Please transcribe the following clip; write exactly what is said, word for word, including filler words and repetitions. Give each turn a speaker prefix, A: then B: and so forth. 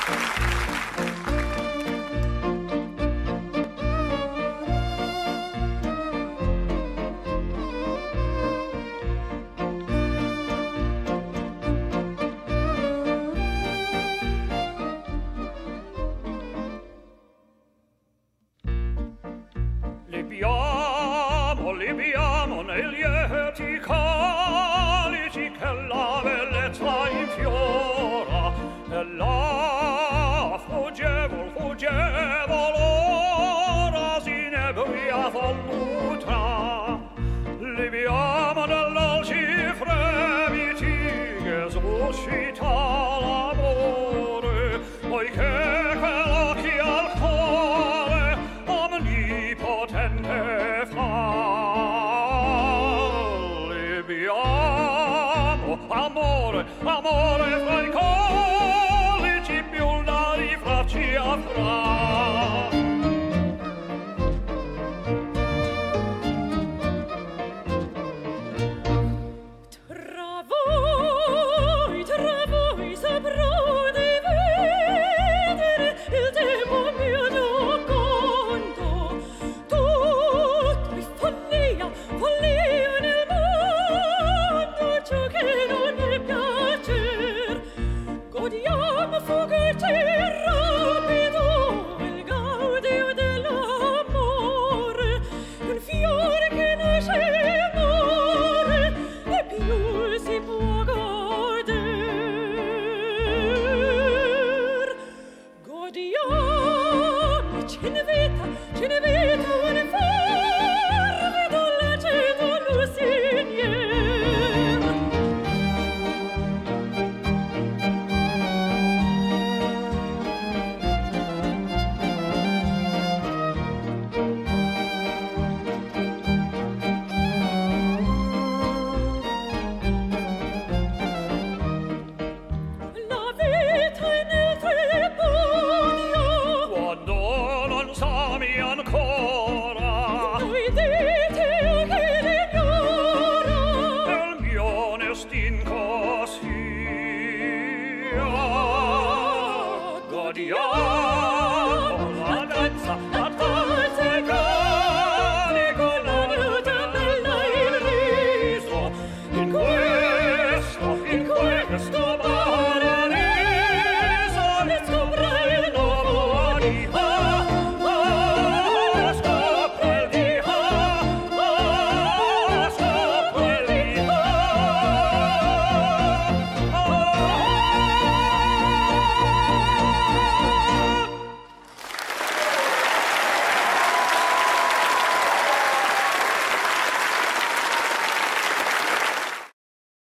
A: Libiamo, libiamo nei lieti calici che la bellezza infiora, e la fuggevol, fuggevol ora s'inebria voluta. Libiamo nell'alci fremiti che suscita l'amore, poiché quell'occhi al cuore omnipotente fa. Libiamo, amore, amore fra i